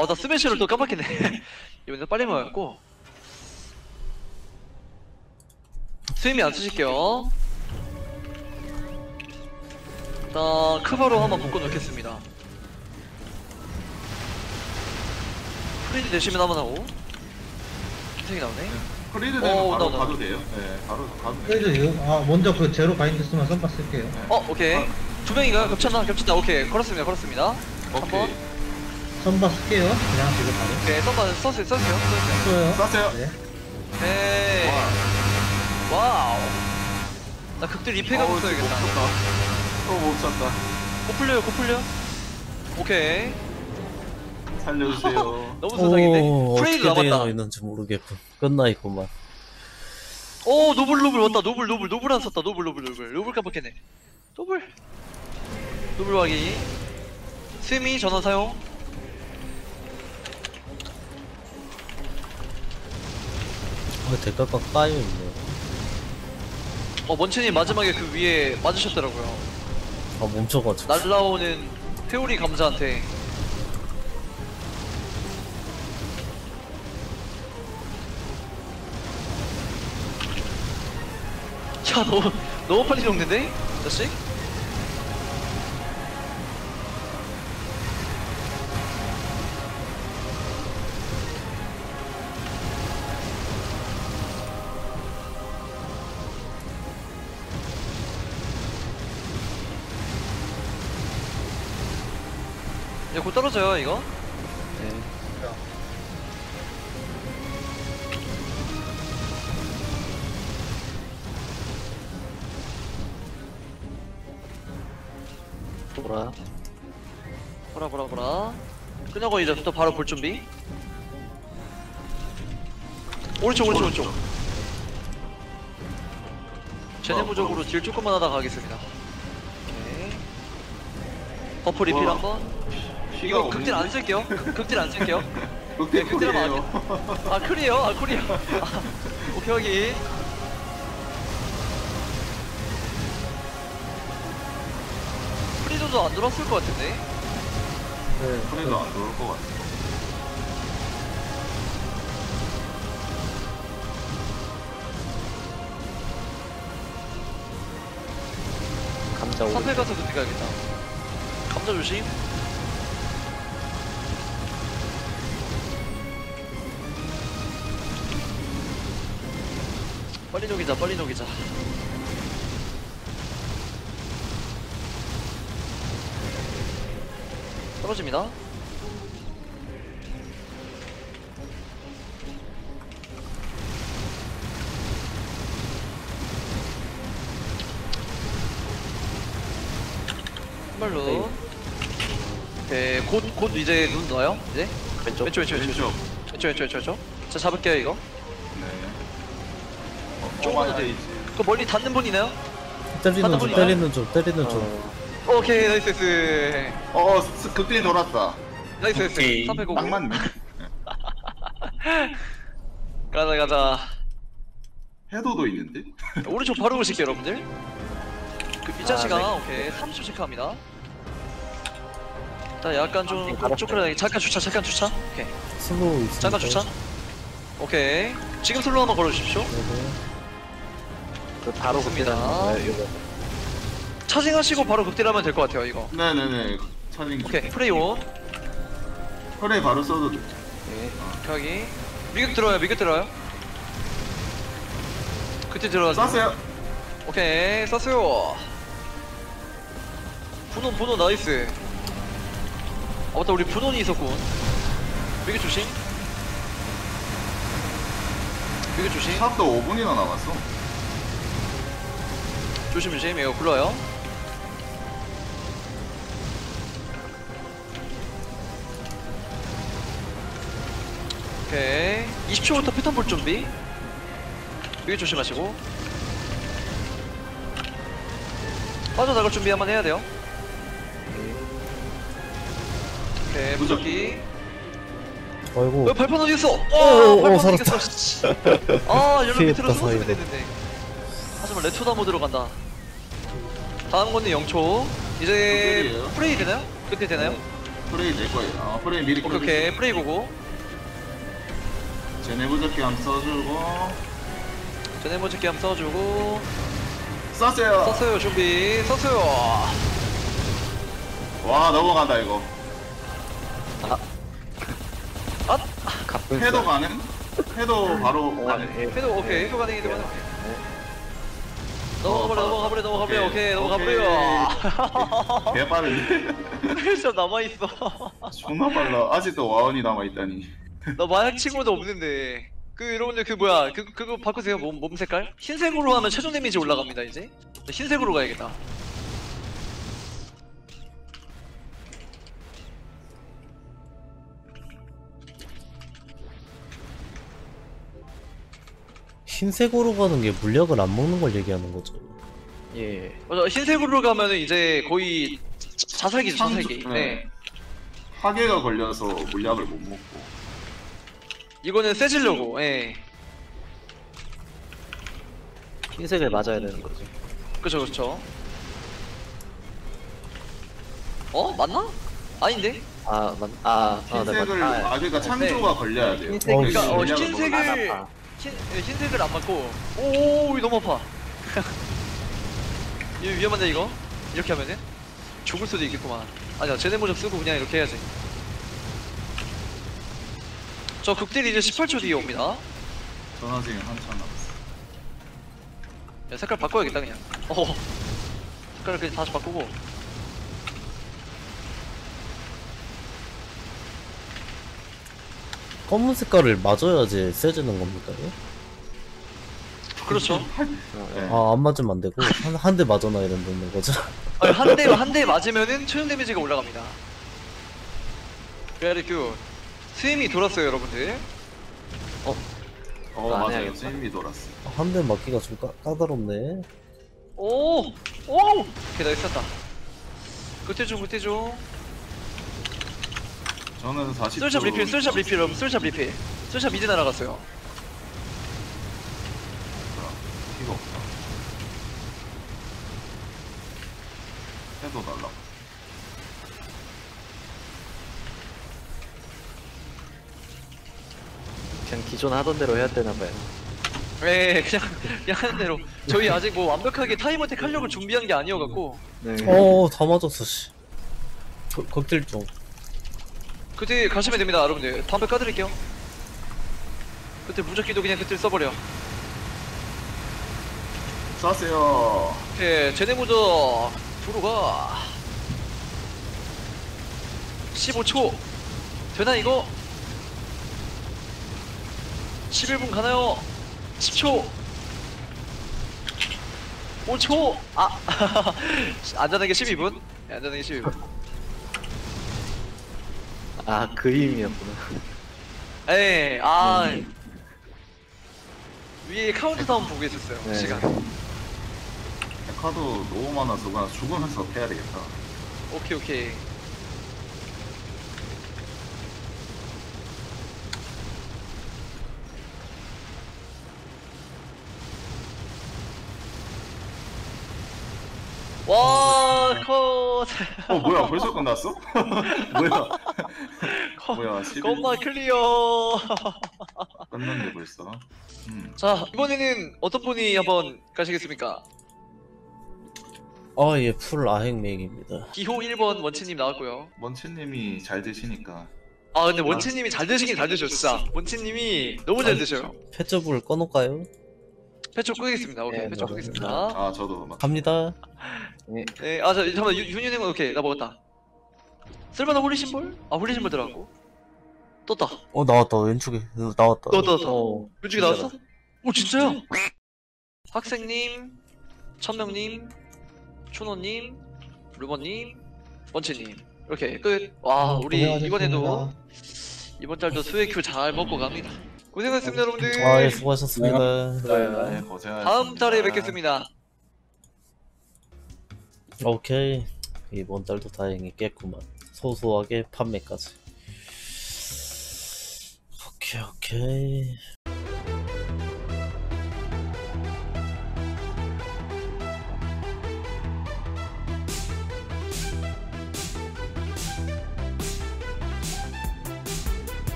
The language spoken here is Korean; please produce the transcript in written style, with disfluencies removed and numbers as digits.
나 스매시를 또 깜빡했네. 이번에 빨리 먹었고. 스윙이 안 쓰실게요. 일단 크바로 한번 묶어놓겠습니다. 프리드 내시면 한번 하고. 흰색이 나오네. 프리드 되면 바로 나온다. 가도 돼요. 네, 바로 가도 돼요. 그래도 먼저 그 제로 바인드 쓰면 썸바 쓸게요. 오케이. 두 명인가요? 겹쳤다. 오케이. 걸었습니다. 오케이. 썸바 쓸게요. 그냥 지금 바로. 오케이. 썸바 썼어요. 써요. 쐈어요. 네. 오케이. 와우. 나 극딜 리페가 써야겠다. 못 쐈다. 고 풀려. 오케이. 살려주세요. 너무 세상인데? 프레이드 어떻게 되어 남았다. 있는지 모르겠군. 끝나 있구만. 오, 노블 왔다. 노블 안 썼다. 노블 깜빡했네. 노블 확인. 스미 전원 사용. 대가가 까여있네. 먼치님 마지막에 그 위에 맞으셨더라고요. 멈춰가지고. 날라오는 회오리 감자한테. 야, 너무 빨리 녹는데? 자식? 야, 곧 떨어져요, 이거? 네. 보라. 끝나고 이제 또 바로 볼 준비. 오른쪽. 제네부적으로 딜 조금만 하다 가겠습니다. 오케이. 버프 리필 한번. 이거 극딜 안 쓸게요. 극딜 안 쓸게요. 극딜하면 안 돼. 쿨이에요. 오케이, 여기. 프리도도 안 들어왔을 것 같은데. 네. 프리도 안 들어올 것 같아. 감자 오래. 3패 가서 극딜 가야겠다. 감자 조심. 빨리 녹이자. 떨어집니다. 한발로. 오케이. 곧 이제 눈 넣어요? 이제? 왼쪽. 왼쪽. 자, 잡을게요, 이거. 네. 조금만 더. 그 멀리 닿는 분 있나요? 때리는 좀. 오케이, 나이스. 극딜 돌았다. 나이스. 오케이. 305. 딱 맞네. 가자. 해도도 있는데? 오른쪽 바로 오실게요, 여러분들. 그 빗자치가 네. 오케이 30초 체크합니다. 자, 약간 좀 쪼그라들게. 잠깐 주차. 오케이. 슬로우 있습니다. 잠깐 주차. 오케이. 지금 슬로우 한번 걸어주십시오. 네네. 바로 좋습니다. 이거. 차징하시고 바로 극딜하면 될 것 같아요, 이거. 네네네. 차징. 오케이. 프레이 온. 프레이 바로 써도 돼. 네. 여기. 미국 들어요. 그때 들어가죠. 쐈어요. 오케이. 썼어요. 분원 나이스. 맞다, 우리 분원이 있었군. 미국 조심. 샵도 5분이나 남았어. 조심. 이거 굴러요. 오케이. 20초부터 패턴 볼 준비. 여기 조심하시고. 빠져나갈 준비 한번 해야 돼요. 오케이, 무적기. 아이고. 왜 발판 어디 있어? 오, 발판 살았다. 어디 있어? 연료 밑으로 피했다, 숨었으면 사이로. 됐는데. 하지만 레토다 모드로 간다. 다음 건데 0초. 이제 극딜이에요? 프레이 되나요? 그때 되나요? 프레이 될 거예요. 프레이 미리 오케이 오케이 프레이 고고. 제네 무적기 한번 써주고 전에 모집기 한번 써주고. 쐈어요. 썼어요 준비. 썼어요. 와 넘어간다 이거. 아 해도 가능? 해도 바로 가능. 해도 오케이 해도 가능해. 넘어가버려 넘어가버려. 오케이 넘어가버려. 개 빠른데? 진짜 남아있어. 존나 빨라. 아직도 와원이 남아있다니. 나 마약 친구도 없는데. 그 여러분들 그 뭐야 그거 바꾸세요. 몸 색깔 흰색으로 하면 최종 데미지 올라갑니다. 이제 흰색으로 가야겠다. 흰색으로 가는 게 물약을 안 먹는 걸 얘기하는 거죠. 예. 맞아. 흰색으로 가면은 이제 거의 자살기죠. 자살기. 네. 하계가 걸려서 물약을 못 먹고. 이거는 세지려고. 예. 흰색을 맞아야 되는 거지. 그쵸. 어 맞나? 아닌데? 흰색을 네, 맞. 그러니까 창조가 걸려야 돼요. 흰색을 그러니까 물약을 흰색을 먹어야 아파. 흰색을 안 맞고. 오 너무 아파. 이거 위험한데 이거? 이렇게 하면은 죽을 수도 있겠구만. 아니야 제네 모적 쓰고 그냥 이렇게 해야지. 저 극딜 이제 18초 뒤에 옵니다. 전화중에 한참 남았어. 야, 색깔 바꿔야겠다 그냥. 색깔을 그냥 다시 바꾸고. 검은 색깔을 맞아야지 세지는 겁니까? 그렇죠. 네. 아, 안 맞으면 안 되고 한 대 맞아놔야 된다는 거죠. 아니, 한 대 맞으면은 최종 데미지가 올라갑니다. Very good. 스윙이 돌았어요 여러분들. 안 맞아요. 해야겠다. 쌤이 돌았어. 한 대 맞기가 좀 까다롭네. 오! 오케이 나이스 다 끝에 좀 저는 40초. 술샵 리필 여러분. 술샵 미드 날아갔어요. 피가 없다. 해도 달라. 그냥 기존 하던 대로 해야 되나 봐요. 네 그냥 하는 대로. 저희 아직 뭐 완벽하게 타임어택 하려고 준비한 게 아니어갖고. 네. 다 맞았어, 씨. 극딜 좀. 그때 가시면 됩니다 여러분들. 담배 까드릴게요. 그때 무적기도 그냥 그때 써버려. 쐈어요. 오케이 제네 무적 들어가. 15초 되나 이거? 11분 가나요? 10초 5초 안전하게 12분. 네, 안전하게 12분. 그 의미였구나. 에이 위에 카운트다운 보고 있었어요. 네. 시간. 카드 너무 많아서 그냥 죽으면서 해야 되겠다. 오케이. 와 컷. 뭐야 벌써 끝났어? 뭐야 11분 겁나 클리어. 끝났네 벌써. 자 이번에는 어떤 분이 한번 가시겠습니까? 예, 풀 아행맥입니다. 기호 1번 원치님 나왔고요. 먼치님이 잘 드시니까. 근데 원치님이 잘 드시긴 잘 드셔 진짜. 원치님이 너무 잘 드셔요. 패저블 꺼놓을까요? 패초 끄겠습니다. 오케이 네, 패초 네. 끄겠습니다. 저도 막 갑니다. 네, 잠깐만 윤현님 오케이 나 먹었다. 쓸만한 홀리 심볼? 홀리 심볼 들어갔고. 떴다. 나왔다. 왼쪽에 나왔다. 떴다. 어, 왼쪽에 나왔어? 오 진짜요? 학생님, 천명님, 춘호님, 루머님, 원치님 이렇게 끝. 와 우리 이번에도 이번 달도 수액큐 잘 먹고 갑니다. 고생하셨습니다 여러분들. 예, 수고하셨습니다. 네, 고생하셨습니다. 다음 달에 뵙겠습니다. 오케이. 이번 달도 다행히 깼구만. 소소하게 판매까지. 오케이.